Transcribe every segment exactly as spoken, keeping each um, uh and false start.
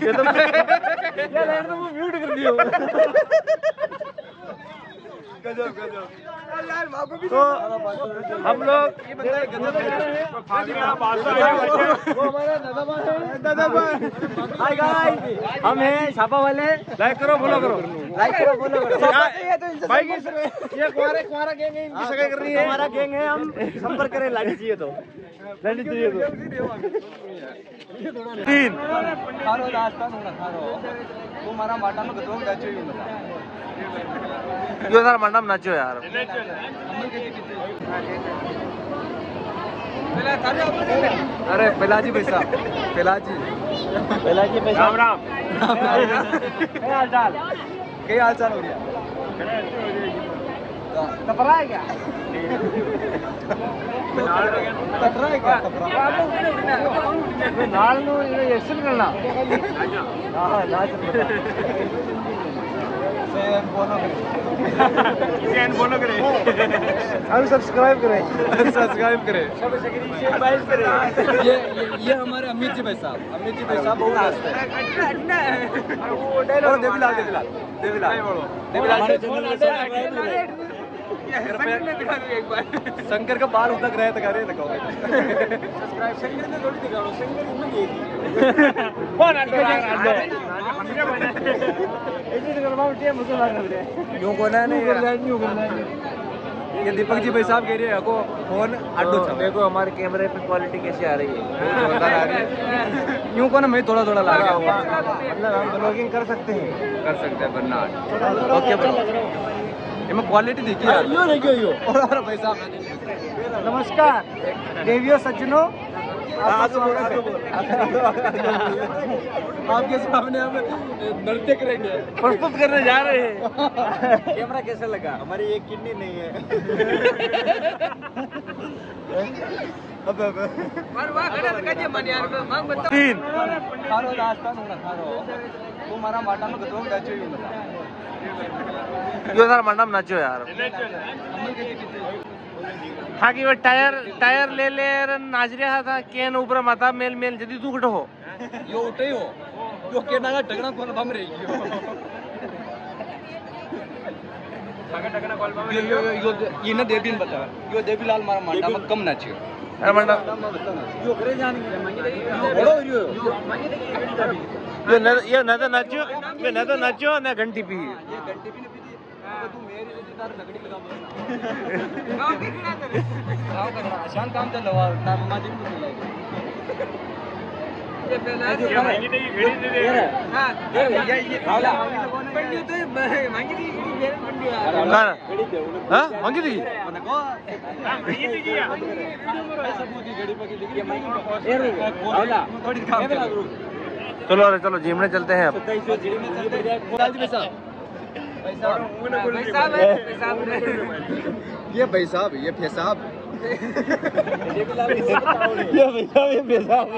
ये तो ये लाइन तो वो म्यूट कर दियो। गजब गजब। तो हम लोग वो हमारा दादा है, दादा हाय गाइस, हम हैं छापा वाले। लाइक करो, फॉलो करो, लाइक करो, फॉलो करो। भाई ये कुमारा कुमारा गैंग है, इनकी सगाई करनी है। हमारा गैंग है, हम संपर्क करें। लाड़ी चाहिए तो लाड़ी चाहिए तो तीन खारो दास्तान होगा खारो तुम्हारा माटा में कदम नाचो ही होगा यो सारा मंडप नाचो यार। अरे पिलाजी भाई साहब, पिलाजी पिलाजी भाई साहब, राम राम। क्या हाल चाल, क्या हाल चाल हो गया? कपड़ा है क्या? कपड़ा है क्या? नाल नो एक्शन करना। हाँ नाच बोलो करे, हम सब्सक्राइब करें, सब्सक्राइब करें। ये ये हमारे अमित जी भाई साहब, अमित जी भाई साहब बहुत नाचते हैं। देवीलाल देवीलाल देवीलाल देवीलाल शंकर का बाल उतक रहे तो करे लगाओ। शंकर ने थोड़ी दिखाओ, शंकर में यूं कोना नहीं। ये दीपक जी भाई साहब कह रहे हैं को फोन अड्डो था। देखो हमारे कैमरे पे क्वालिटी कैसी आ रही है, जोरदार आ रही है। यूं को ना मैं थोड़ा थोड़ा ला गया, मतलब हम ब्लॉगिंग कर सकते हैं, कर सकते हैं वरना ओके ब्रो। ये मैं क्वालिटी देखी यार, यो देखियो यो। और भाई साहब नमस्कार देवियों सज्जनों, आपके सामने हम नृत्य करेंगे, प्रस्तुत करने जा रहे हैं। कैमरा कैसा लगा? हमारी एक किडनी नहीं है। अब अब तीन खारो दास्तान होगा खारो तुम्हारा माटा में कदम नाचो ही होगा यो सारा मंडप नाचो यार। हाँ कि वो टायर टायर ले ले नाच रहा था केन ऊपर माता मेल मेल जदी तू उठो यो उठे हो यो केना का टगना कौन बम रही टगना टगना कॉल बम यो यो यो ये ना देवीन बता यो देवीलाल मारा मांडा में कम नाचियो। अरे मांडा यो करे जान बड़ो यो ये न ये न तो नाचो, ये न तो नाचो ना घंटी पी, ये घंटी पी ने पी तू मेरी रिश्तेदार लगड़ी लगा बोलना गांव की ना करे गांव का आसान काम चल रहा है ना मामा जी को मिलेगा। ये पहला ये मांगी दे घड़ी दे दे हां ये ये खाला पंडी तो मांगी दी ये पंडी हां हां मांगी दी मने को मांगी दी जी सबूत घड़ी पकी दी ये मांगी ए खाला थोड़ी काम कर। चलो अरे चलो जिम में चलते हैं अब। ये भाई साहब ये पेशाब ये पेशाब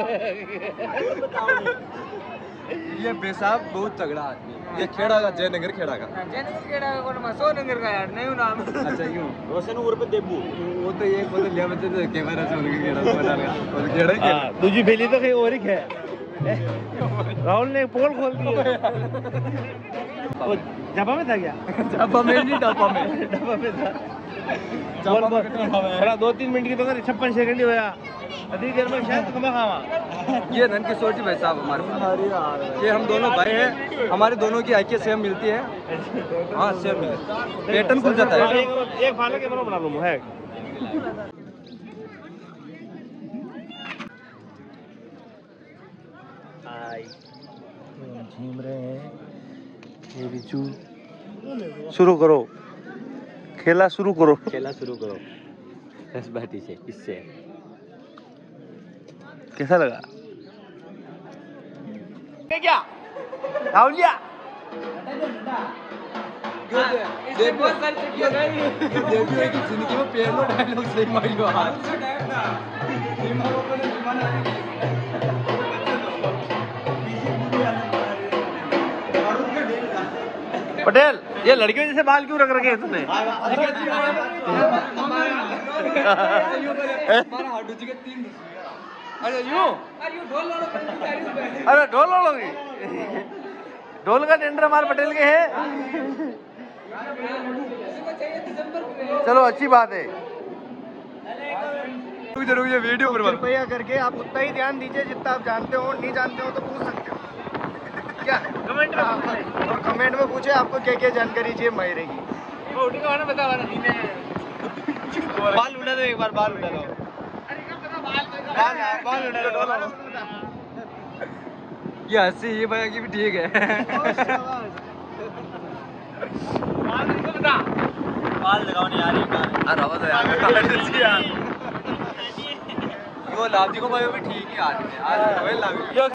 ये पेशाब बहुत तगड़ा आदमी। ये खेड़ा का जयनगर खेड़ा का जयनगर खेड़ा का कौन मसो नगर का यार नहीं नाम। अच्छा यूं रोशन ऊपर पे देबू वो तो एक मतलब ले बच्चे तो कैमरा से उनके खेड़ा बना लगा और खेड़ा ही हां दूसरी भेली तो कहीं और ही है। राहुल ने पोल खोल दिया। वो जापा में था क्या? जापा में नहीं, डापा में डापा में था। जापा में थोड़ा दो तीन मिनट की तो कर छप्पन सेकंड ही होया अधिक देर में शायद कमा खावा। ये नन की सोची भाई साहब हमारे, ये हम दोनों भाई हैं, हमारे दोनों की आइक्य सेम मिलती है। हाँ सेम पैटर्न खुल जाता है। एक फाले के बना लूँ है झीम रहे हैं। ये बिचू शुरू करो, खेला शुरू करो, खेला शुरू करो दस बाटी से। इससे कैसा लगा? क्या राहुलिया जिंदगी में पहला डायलॉग सही मारियो हाथ। पटेल ये लड़कियों जैसे बाल क्यों रख रखे हैं तुमने? अरे यूं अरे ढोल लोगी ढोल का टेंडर हमारे पटेल के है। चलो अच्छी बात है। जरूर ये वीडियो पर कृपया करके आप उतना ही ध्यान दीजिए जितना आप जानते हो, नहीं जानते हो तो पूछ सकते हो क्या कमेंट में। और कमेंट में पूछे आपको क्या क्या जानकारी चाहिए मायरे की। बाल उड़ा दो एक बार, बाल उड़ा दो, बाल बाल उड़ा दो। ये हंसी ये भैया की भी ठीक है। बाल लगाओ नहीं यार, ये बाल यार वो लाभ जी को भाई भी ठीक ही आदमी है।